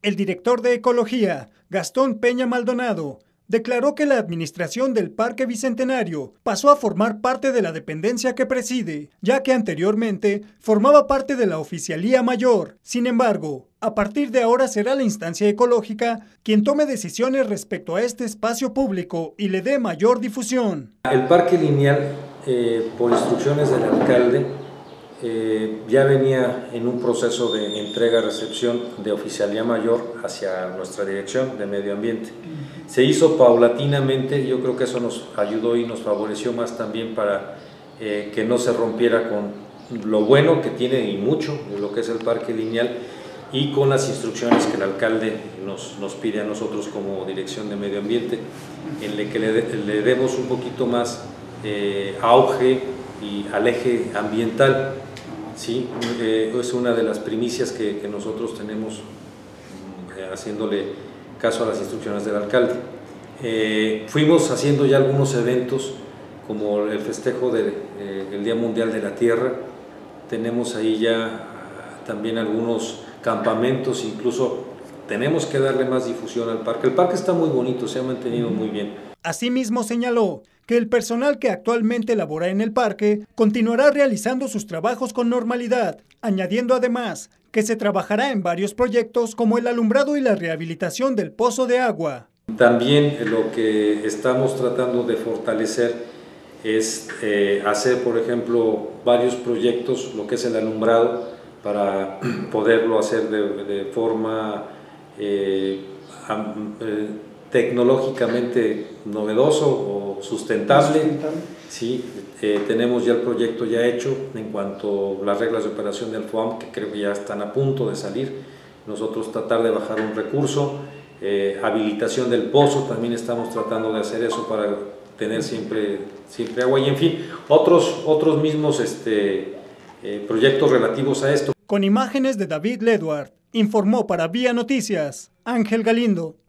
El director de Ecología, Gastón Peña Maldonado, declaró que la administración del Parque Bicentenario pasó a formar parte de la dependencia que preside, ya que anteriormente formaba parte de la Oficialía Mayor. Sin embargo, a partir de ahora será la instancia ecológica quien tome decisiones respecto a este espacio público y le dé mayor difusión. El Parque Lineal, por instrucciones del alcalde, ya venía en un proceso de entrega-recepción de Oficialía Mayor hacia nuestra Dirección de Medio Ambiente. Se hizo paulatinamente, yo creo que eso nos ayudó y nos favoreció más también para que no se rompiera con lo bueno que tiene y mucho de lo que es el Parque Lineal y con las instrucciones que el alcalde nos pide a nosotros como Dirección de Medio Ambiente, en el que le demos un poquito más auge y al eje ambiental. Sí, es una de las primicias que nosotros tenemos haciéndole caso a las instrucciones del alcalde. Fuimos haciendo ya algunos eventos como el festejo del Día Mundial de la Tierra. Tenemos ahí ya también algunos campamentos, incluso tenemos que darle más difusión al parque. El parque está muy bonito, se ha mantenido muy bien. Asimismo señaló que el personal que actualmente labora en el parque continuará realizando sus trabajos con normalidad, añadiendo además que se trabajará en varios proyectos como el alumbrado y la rehabilitación del pozo de agua. También lo que estamos tratando de fortalecer es hacer, por ejemplo, varios proyectos, lo que es el alumbrado, para poderlo hacer de forma tecnológicamente novedoso o sustentable. Sí, tenemos ya el proyecto ya hecho en cuanto a las reglas de operación del FOAM, que creo que ya están a punto de salir. Nosotros tratar de bajar un recurso, habilitación del pozo, también estamos tratando de hacer eso para tener siempre agua y en fin, otros mismos proyectos relativos a esto. Con imágenes de David Ledward, informó para Vía Noticias, Ángel Galindo.